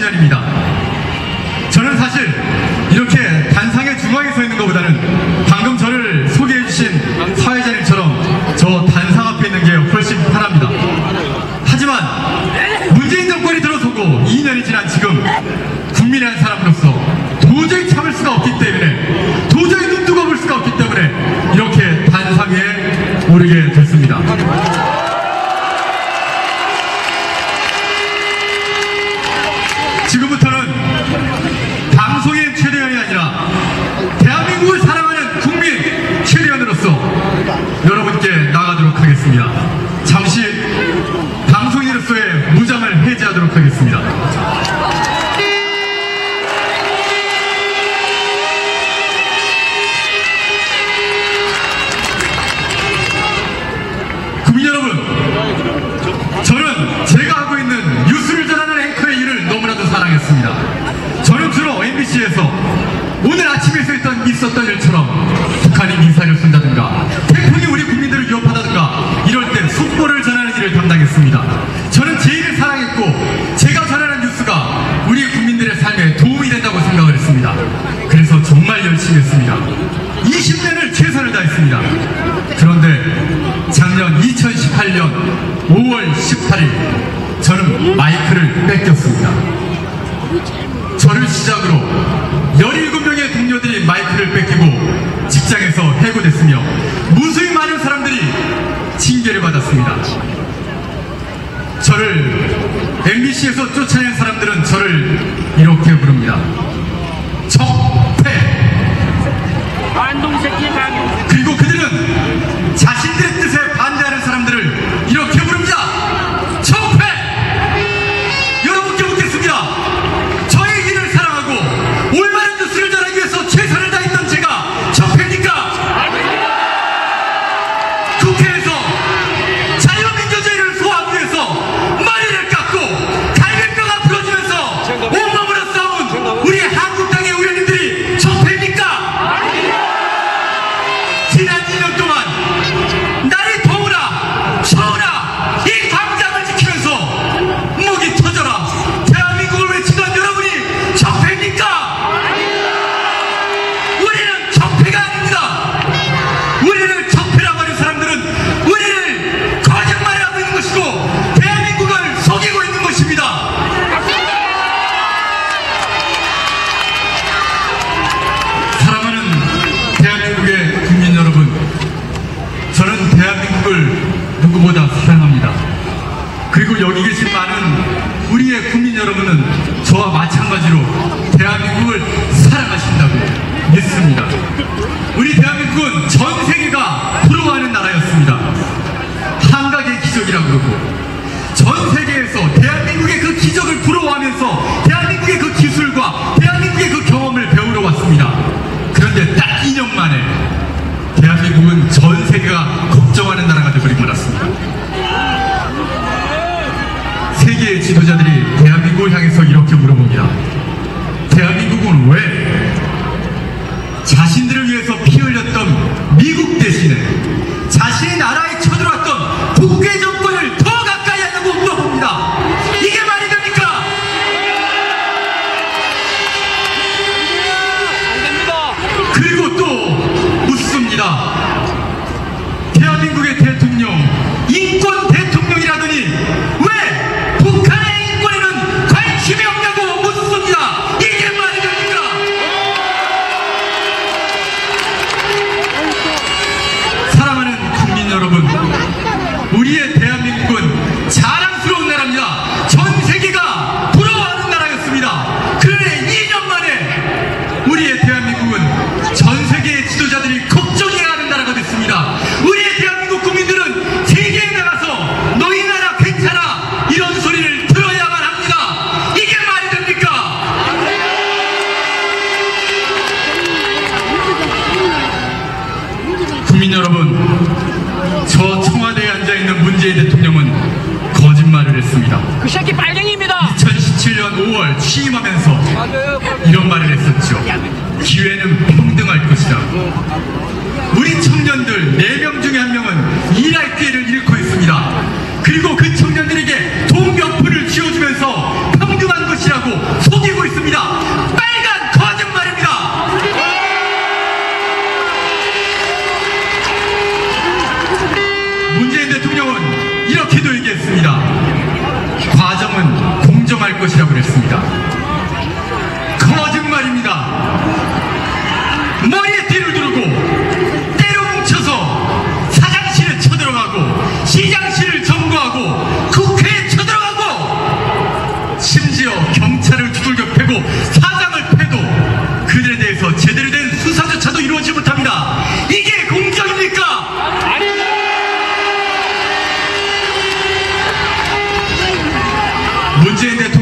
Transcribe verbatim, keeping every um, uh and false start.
년입니다. 저는 사실 이렇게 단상의 중앙에 서 있는 것보다는 방금 저를 소개해 주신 사회자님처럼 저 단상 앞에 있는 게 훨씬 편합니다. 하지만 문재인 정권이 들어서고 이 년이 지난 지금 국민이라는 사람으로서 도저히 참을 수가 없기 때문에, 도저히 눈 뜨고 볼 수가 없기 때문에 이렇게 단상 위에 오르게 됐습니다. 지금부터는 방송인 최대현이 아니라 대한민국을 사랑하는 국민 최대현으로서 여러분께 나가도록 하겠습니다. 잠시 방송인으로서의 무장을 해제하도록 하겠습니다. 국민 여러분, 저는 제가 하고 있는 뉴스를 전하는 앵커의 일을 너무나도 사랑했습니다. 저는 주로 엠비씨에서 오늘 아침에 있었던, 있었던 일처럼 북한이 미사일을 쏜다든가 태풍이 우리 국민들을 위협하다든가 이럴 때 속보를 전하는 일을 담당했습니다. 저는 제 일을 사랑했고 제가 전하는 뉴스가 우리 국민들의 삶에 도움이 된다고 생각을 했습니다. 그래서 정말 열심히 했습니다. 이십 년을 최선을 다했습니다. 그런데 작년 이천십팔 년 오월 십팔일 저는 마이크를 뺏겼습니다. 저를 시작으로 열일곱 명의 동료들이 마이크를 뺏기고 직장에서 해고됐으며 무수히 많은 사람들이 징계를 받았습니다. 저를 엠비씨에서 쫓아낸 사람들은 저를 이렇게 부릅니다. 적폐. 그리고 그들은 자신들의 뜻에 반대하는 사람들을 이렇게 부릅니다. 적폐. 여러분께 묻겠습니다. 저의 일을 사랑하고 올바른 뉴스를 전하기 위해서 최선을 다했던 제가 적폐입니까? 국회에서 자유민주주의를 소화하기 위해서 머리를 깎고 갈비뼈가 부러지면서 온몸으로 싸운 우리 한국당의 의원님들이 적폐입니까? 지난 이 년 동안 날이 더우나 추우나 이 광장을 지키면서 목이 터져라 대한민국을 외치던 여러분이 적폐입니까? 우리는 적폐가 아닙니다. 우리를 적폐라고 하는 사람들은 우리를 거짓말을 하고 있는 것이고 대한민국을 속이고 있는 것입니다. 사랑하는 대한민국의 국민 여러분, 저는 대한민국을 누구보다 사랑합니다. 그리고 여기 계신 많은 우리의 국민 여러분은 저와 마찬가지로 대한민국을 사랑하신다고 믿습니다. 우리 대한민국은 전 세계가 부러워하는 나라였습니다. 한강의 기적이라고 그러고 전 세계에서 대한민국의 그 기적을 부러워하면서 대한민국의 그 기술과 대한민국의 그 경험을 배우러 왔습니다. 그런데 딱 이 년 만에 대한민국은 전 세계가 걱정하는 나라가 되어버리고 말았습니다. 세계의 지도자들이 대한민국을 향해서 이렇게 물어봅니다. 대한민국은 왜 자신들을 위해서 피 흘렸던 미국 대신에 자신의 나라에 쳐들어왔던 독재 정권을 더 가까이 하냐고 물어봅니다. 이게 말이 됩니까? 그리고 또 묻습니다. 대한민국의 대통령 인권 대통령이라더니 왜 북한의 인권에는 관심이 없냐고 묻습니다. 이게 말이 됩니까? 사랑하는 국민 여러분, 우리의 대한민국은 자랑스러운 나라입니다. 전 세계가 부러워하는 나라였습니다. 그런데 이 년 만에 우리의 대한민국은 전 세계의 지도자들이 걱정해야 하는 나라가 됐습니다. 우리의 대한민국 국민들은 세계에 나가서 너희 나라 괜찮아 이런 소리를 들어야만 합니다. 이게 말이 됩니까? 국민 여러분, 저 청와대에 앉아있는 문재인 대통령은 거짓말을 했습니다. 그 새끼 빨갱이입니다. 이천십칠 년 오월 취임하면서 이런 말을 했었죠. 기회는 평등할 것이다. 우리 청년들 네 명 중에 한 명은 일할 기회를 잃고 있습니다. 그리고 그 청년들에게 동명표를 쥐어주면서 평등한 것이라고 문재인 대통령은 이렇게도 얘기했습니다. 과정은 공정할 것이라고 그랬습니다. 거짓말입니다. 머리에 띠를 두르고 때로 뭉쳐서 사장실에 쳐들어가고 시장실을 점거하고 국회에 쳐들어가고 심지어 경찰을 두들겨 패고 사장을 패도 그들에 대해서 제대로 된 수사조차도 이루어지지 못합니다. 이게 공정입니까? 문재인 대통령